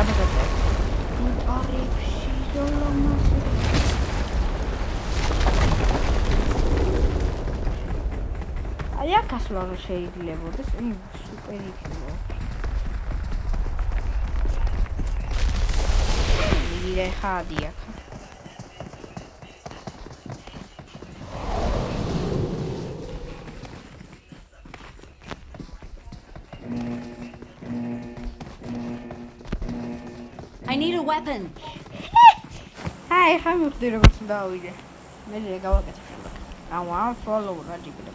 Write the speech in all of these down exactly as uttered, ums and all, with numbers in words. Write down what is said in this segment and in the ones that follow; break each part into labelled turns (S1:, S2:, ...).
S1: აბა ინტარიფში ზოლომასი აი აქ ასვლა რომ შეიძლებოდეს იმ სუპერი იქნება ირე ხადი აქ
S2: I need a weapon.
S1: Hi, I'm going to go to the house. I'm going to go to the house. I want to follow the house.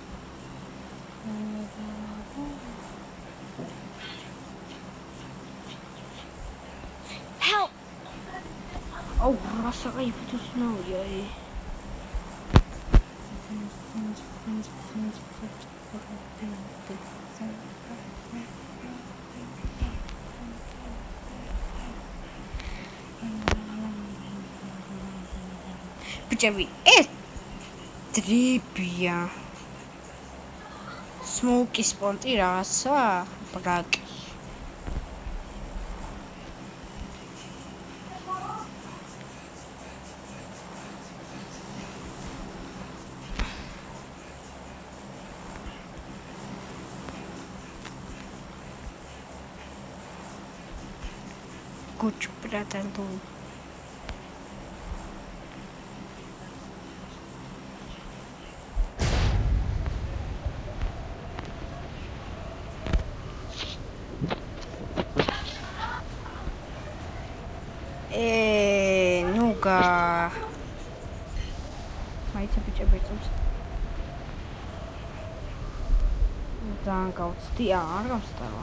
S2: Help!
S1: Oh, I'm sorry, but it's snow, yeah. Pichavi, es tripia. Smoke is pontirasa, brak. Kuch pratando. Eh, nunca. Mai se pice bețums. Dan kaut stia, argam stava.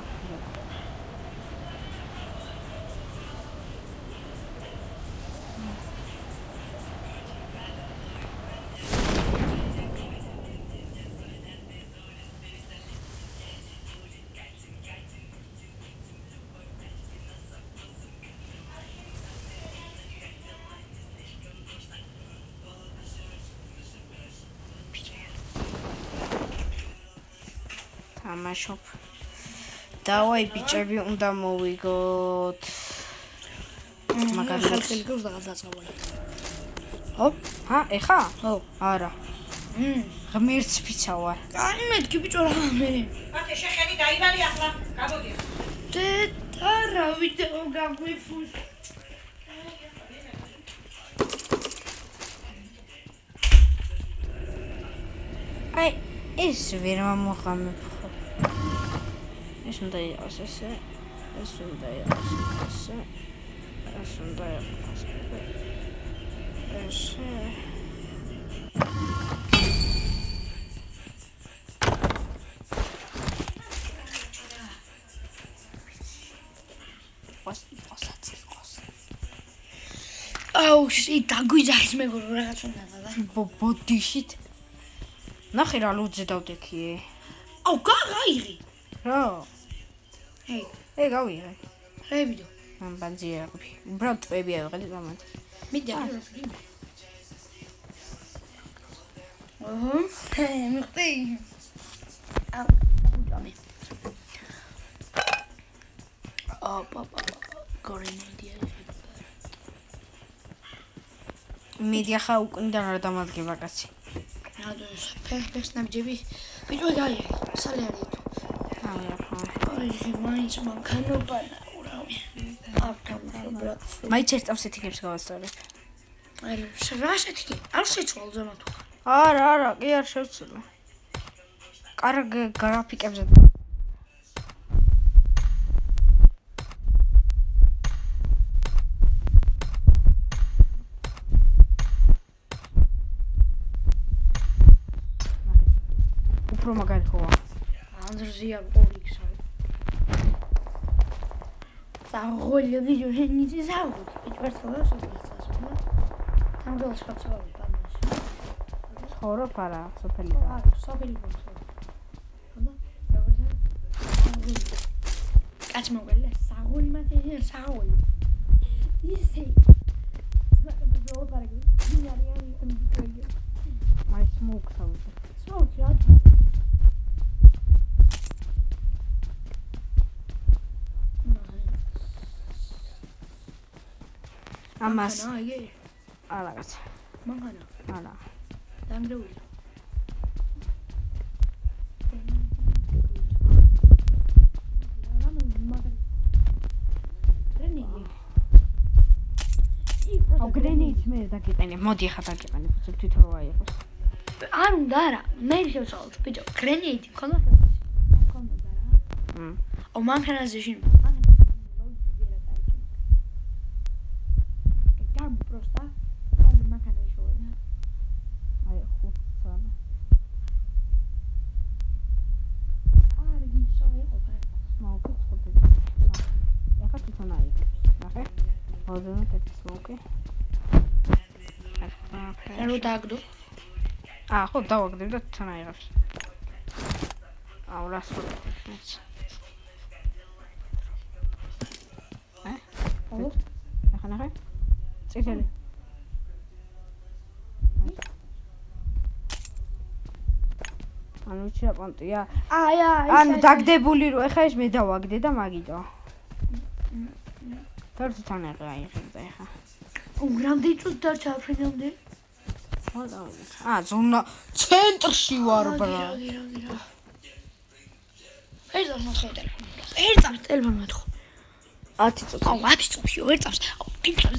S1: Თამაშობ. დავაი ბიჭები, უნდა მოვიგოთ. მაგალითად
S3: ხელგავს და გადაწყვეტ.
S1: ხო? ჰა, ეხა?
S3: ხო.
S1: არა. მმ, ღმერთს ფიცა ვარ.
S3: აი მეთქი ბიჭო რა მე.
S4: მათე შეხელი დაიბალი ახლა, გამოდი.
S3: დე არა ვიდეო გაგვიფუს.
S1: აი, ეს ვერ მომღამებ ხო? ეს უნდა იყოს ესე. ეს უნდა იყოს ესე. ეს უნდა იყოს ესე.
S3: აუ, შე დაგვიძახის მეგობრებო რაღაც უნდა და.
S1: ბოდიშით. ნახე რა ლუძე დავდექიე.
S3: აუ, გაიღი.
S1: რა?
S3: ჰეი,
S1: ე გავიღე.
S3: ჰეი ვიდეო.
S1: ამ ბანძია ყოფი. უბრალოდ ტვები ავიღეთ მომენტ.
S3: მიდი არა. ოჰო, მიხტი. აუ, დაგვიჭამე. აა, პაპა, გორენდია.
S1: მედია ხა უკნიდან არ დამადგება კაცი.
S3: რადოს ფეხს ნაბჯები. ბიჭო გაიღე. სალე არის თუ.
S1: აი ახლა.
S3: აი, მაინც მანქანობა ურავი. აბთამშო ბრატ.
S1: მაინც ერთ წამს ეთიკებს გავასწავლებ.
S3: აი, რა შეთქი? არ შეცვალ ზემოთ.
S1: არა, არა, კი არ შევცვლი. კარგ გრაფიკებზე უფრო მაგარი ხოა.
S3: ანდრზია პოლიქსა. საღოლი ვიდეო ნიძი საღოლი. ეჭვერთხელა სოფლისას, ხო? სამგელს ხაცავი ბანაში.
S1: ცხოვრობ არა, სოფელიდან.
S3: არა, სოფელიდან ცხოვრობ. ხოდა? როგორია? კაც მოგელა, საღოლი მათე, საღოლი. ისე. მაგრამ ზოო პარაგი, დინარიანი ამბიკოი.
S1: მაი smoke sound.
S3: Smoke, რა?
S1: ამას
S3: ანა იგი
S1: არაღაც.
S3: მანქანა
S1: არა.
S3: დანგრეული
S1: აუ გრენეიდს მე დაგიყენე. მოდი ახლა დაგიყენე, თვითონ რა იყოს.
S3: არ უნდა არა მე შევცვალოთ ბიჭო გრენეიდი ხოლმე მქონდა რა
S1: მ.
S3: აუ მანქანაზე შინ Там просто там მანქანა შევედა.
S1: აი ხუთ წავა.
S3: კარგი საერთოდ
S1: მოვკეთ ხუთი. ახლა თვითონ აი. ნახე. მოდენ ტექსტს მოვკე.
S3: რა რო დააგდო?
S1: აა ხო დავაგდებ და თვითონ აიღებს. აუ რას ხო? ე?
S3: აუ
S1: ახლა ნახე. წითელი. ანუ შეაპონტია.
S3: აი აი
S1: ანუ დაგდებული რო ეხა ეს მე დავაგდე და მაგიტო. თორთთან აღა აიღებდა ეხა.
S3: რამდენი წუთი დარჩა ფრენამდე?
S1: აა ზონა ცენტრში ვარ ბრა.
S3: რაგი რაგი რა. ერთ წამს მოხდა ტელეფონი. ერთ წამს ტელეფონი მოხდა.
S1: ათი წუთი.
S3: აუ ათი წუთი ერთ წამს. აუ პინკს.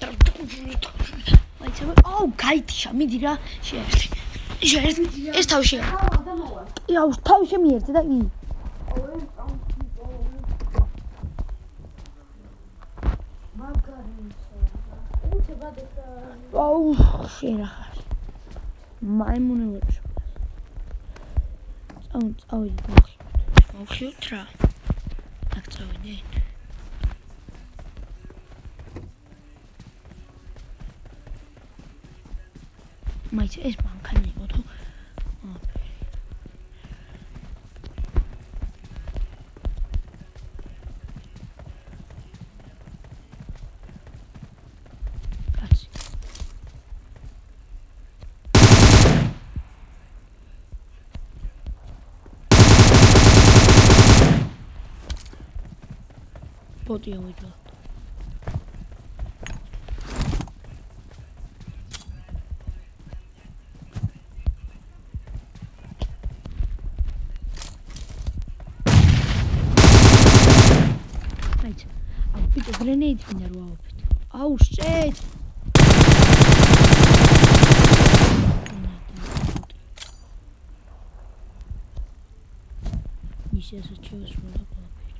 S3: აიცება. აუ გაიტიშა, მიდი რა, შეერთი. შეერთი. ეს თავი შეერთი. აუ თავი შემიერთე და ი. აუ შერახა. მაიმუნი ვარ. აუ წავიდი მოხი. მოხიოთ რა. აქ წავიდი. მაიც ეს მანქანა იყო თუ კაცი პოტი ავიდა გრენეიდი მინდა რო ავაფეთ. აუ შეჭ. ისე შეჭოს რო დავაფეთ.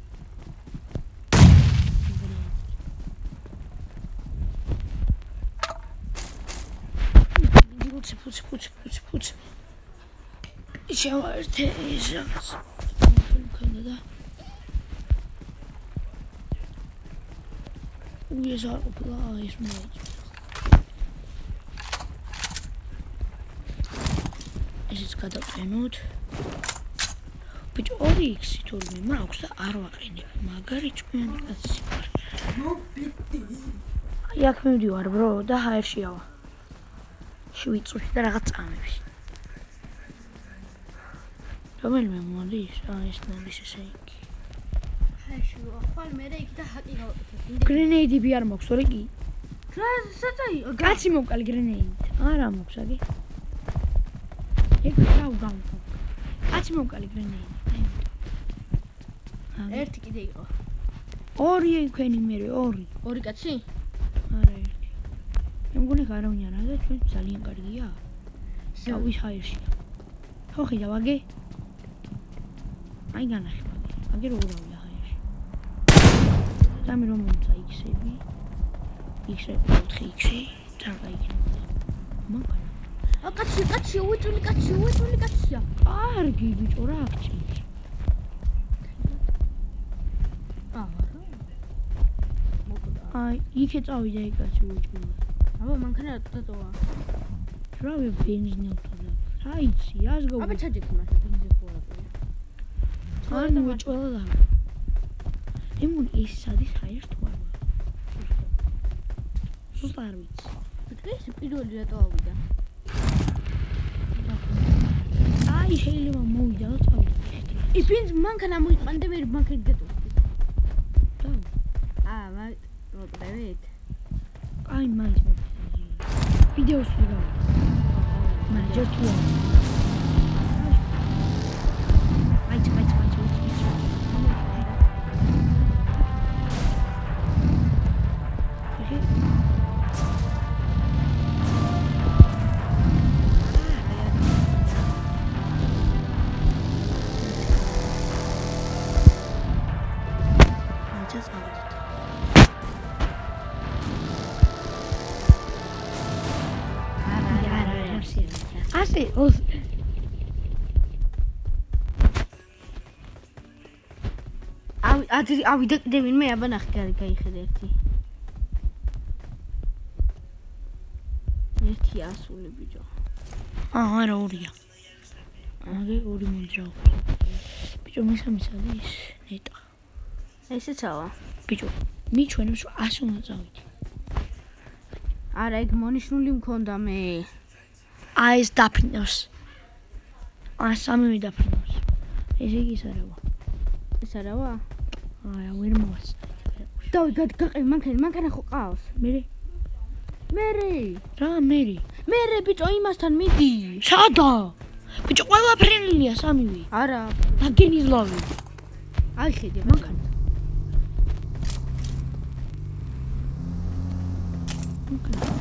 S3: ფუცი ფუცი ფუცი ფუცი ფუცი. შევერთე ის რაღაც. მქონდა და უეს არ ყოფილა ეს მოიწ. ესეც გადავყენოთ. ბიჭო ორი ექვსი თორმე მაქვს და არ ვაყენებ. მაგარი ჭკვიანი კაცი ვარ. აი აქ მივდივარ ბრო და ჰაერში ავა. შვიდ წუთი და რაღაც წამებში. რომელიმე მოდის? აა ეს მოდის ესე იგი.
S1: ხვალ მე რა იქ და ჰაკი გავაკეთე.
S3: გრენეიდები არ მაქვს, ორი კი.
S1: რა საწაი?
S3: კაცი მოვკალი გრენეიდით. არა მაქვს, აგი. ეგ რა უგავო. კაცი მოვკალი გრენეიდით. აი.
S1: ერთი კიდე იყო.
S3: ორი ექვენი მე ორი.
S1: ორი კაცი?
S3: არა ერთი. მე მგონი გარავინ არა და ჩვენ ძალიან კარგია. დავის ჰაერში. ხო ხიდა ვაგე? აი განახი ვაგე. ვაგე რო ურავია. დამი რომ მომცა იქსები იქსები ოთხი იქსი წარგაიქნება მოგანა
S1: ა კაცი კაცი უწული კაცი უწული კაცია
S3: კარგი ბიჭო რა აქჭი
S1: აა
S3: აი იქე წავიდა ეგ კაცი უწული
S1: აბა მანქანა დატოვა
S3: რა ვე ბენზინი ავტოდა რა იცი რას გო
S1: აბა ჩაჯექი მაშინ ბენზინი ხო
S3: არ მოჭოლა და ემონ ის სადის ჰაერს თუ არა სუსტ არ ვიცი
S1: ეს პირველი რატო ავიდა
S3: აი შეიძლება მოვიდა და წავიდა
S1: ი ბენზ მანქანა მოიყვანდა მე მანქანა დატოვა
S3: და
S1: აა მაგ მოკლევით
S3: აი მაინც ვიდეოს ვიღავ. მაგრამ ჯერ თუ არა. მაინც მაინც მაინც ვიცი. ასე ავი ავიდა კიდე ვინმე აბა ნახე გარი გაიხედა ერთი ერთი ასული ბიჭო აა არა ორია აგე ორი მომძრაო ბიჭო მისამისად ის ნეტა ესეცაა ბიჭო მიჩვენებს რომ ასი უნდა წავიდე არა ეგ მონიშნული მქონდა მე აი ეს დაფინავს აი სამივე დაფინავს ეს იგი ის არავა ეს არავა აი ვერ მოვას დავი გადაგაყევი მანქანა მანქანა ხო ყავს მერე მერე რა მერე მერე ბიჭო იმასთან მიდი სადა ბიჭო ყველაფრენია სამივე არა დაგენიზლავი აი ხედე მანქანა მანქანა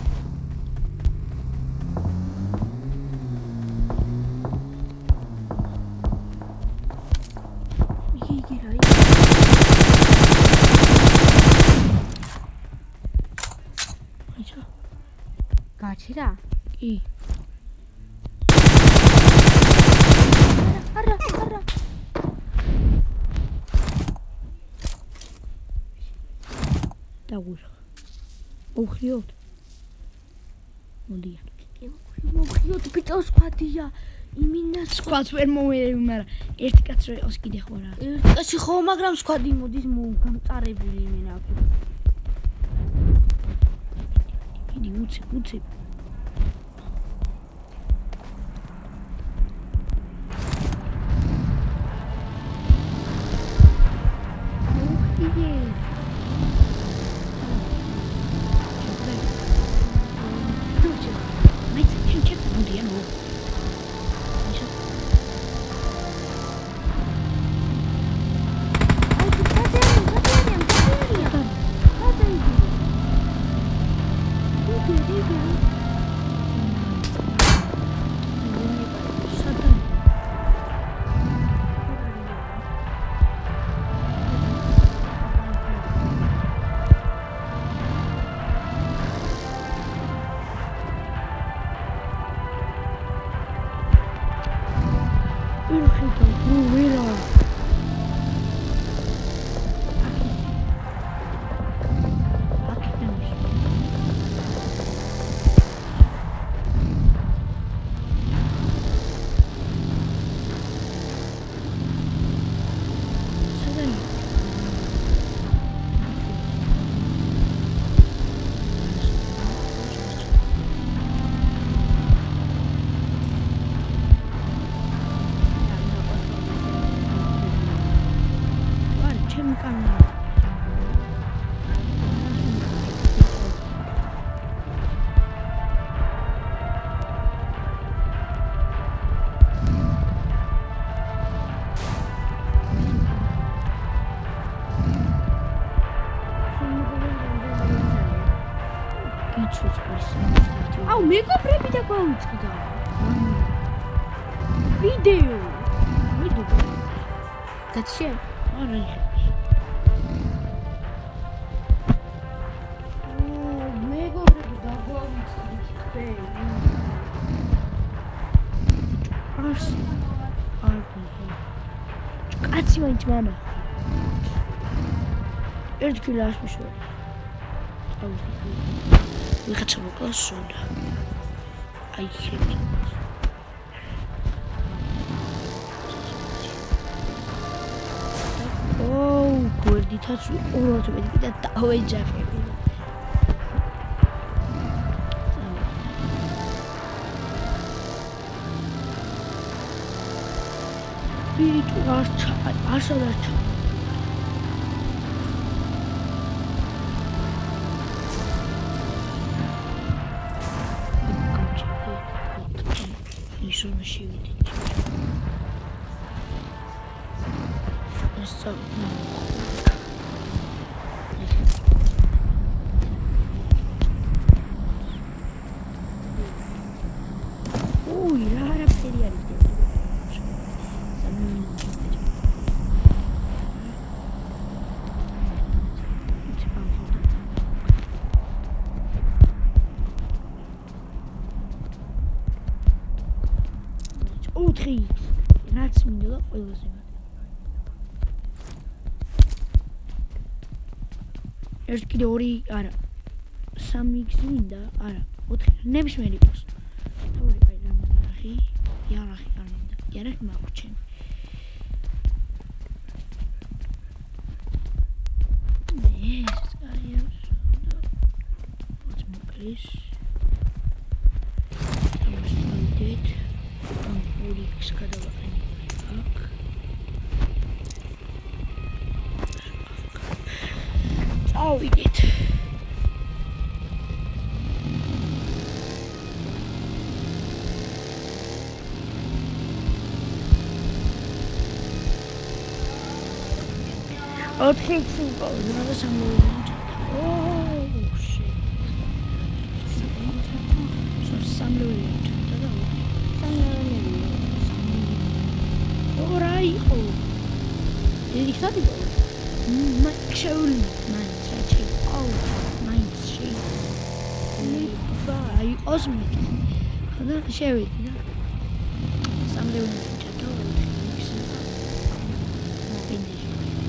S3: გაჩერა? კი. არა, არა. დაგუშვა. მოხიოთ. მოდიან. მოხიოთ ბიჭო სხვადია. იმინა სხვაც ვერ მომერევი, მაგრამ ერთი კაცი რო იყოს კიდე ხო რა. ერთი კაცი ხო, მაგრამ სხვადი მოდის გამწარებული იმენა აქ. იდი უცებ, უცებ. აუ მეგობრები და გავიწყდა ვიდეო ვიდეო გაჩე არა მეგობრები და გავიწყდა არს არს კაცი მაინც მანა ერთ კილას მიშო ვიღაცა მოკლას სუნდა აი ხები ოუ გვერდითაც უბრალოდ მეტი და დავეჯახები ბიჭო არჩა არჩა არჩა ზონაში ვიდით. ეს უი, რა არაფერი არის ეს. ოთხი რაც მინდა ყველაზე ერთ კიდე ორი არა სამი x მინდა არა ოთხი ნებისმიერი იყოს ორი აი რამე იარაღი არ მინდა იარაღი მაგურჩენ ეს აი და მოკლეს ამასდეთ ორი x გადავაყენე აქ წავიდეთ ოთხი x მყავს რა სამოვიდა ოუ შე სამოვიდა და სამოვიდა ორი იყო დიდი ხადი იყო მა შეული მაინც რა ჩი აუ მაინც შე აი ოსმიკი ხოდა შევიდი და სამოვიდა ჩატო x მოგინდი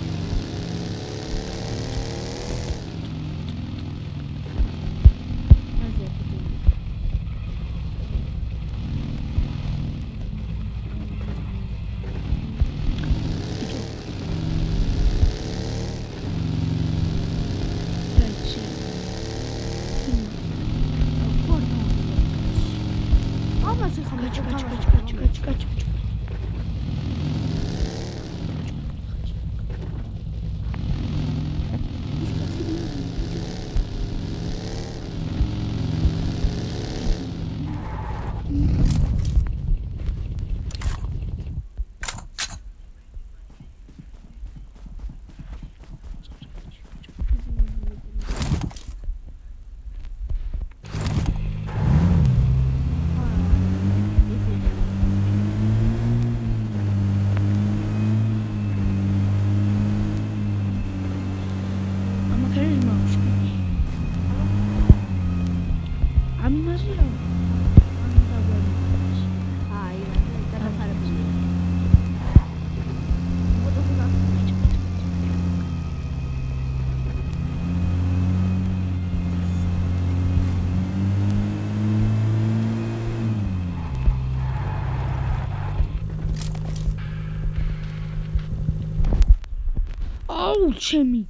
S3: აუ ჩემი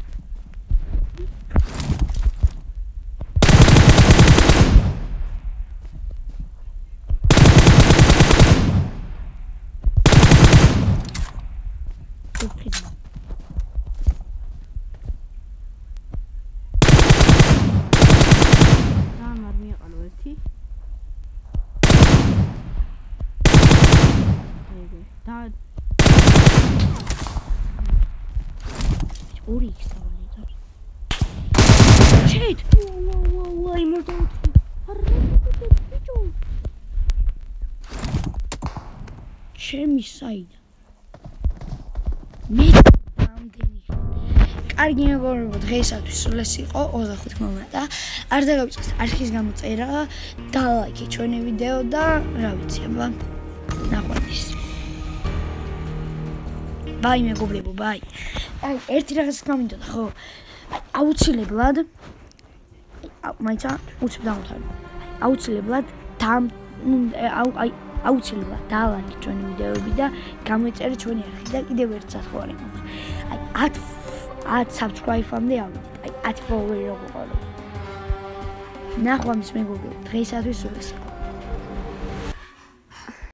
S3: ორი x დავალიდო. Shit! Whoa, whoa, whoa, I'm not out. Bicho. ჩემი საიდა. მე ამდენი. კარგი მეგობრებო, დღეისათვის სულ ეს იყო ოცდახუთი მომენტა. არ დაგავიწყეთ არქის გამოწერა და ლაიქი ჩვენი ვიდეო და რა ვიცი, აბა ნახვამდის. ბაი მეგობრებო, ბაი. აი, ერთი რაღაც გამიდოდა, ხო? აუცილებლად მაინც უცებ დამთავრდა. აუცილებლად დამ აი აუცილებლად დალაიქ ჩვენი ვიდეოები და გამოიწერეთ ჩვენი არხი და კიდევ ერთ სათხარი მაქვს. აი ათ subscribe-ამდე ავიდეთ. აი ათ follow-ი როგორ ყოლო. ნახვამდის მეგობრებო, დღეისათვის სულ ეს იყო.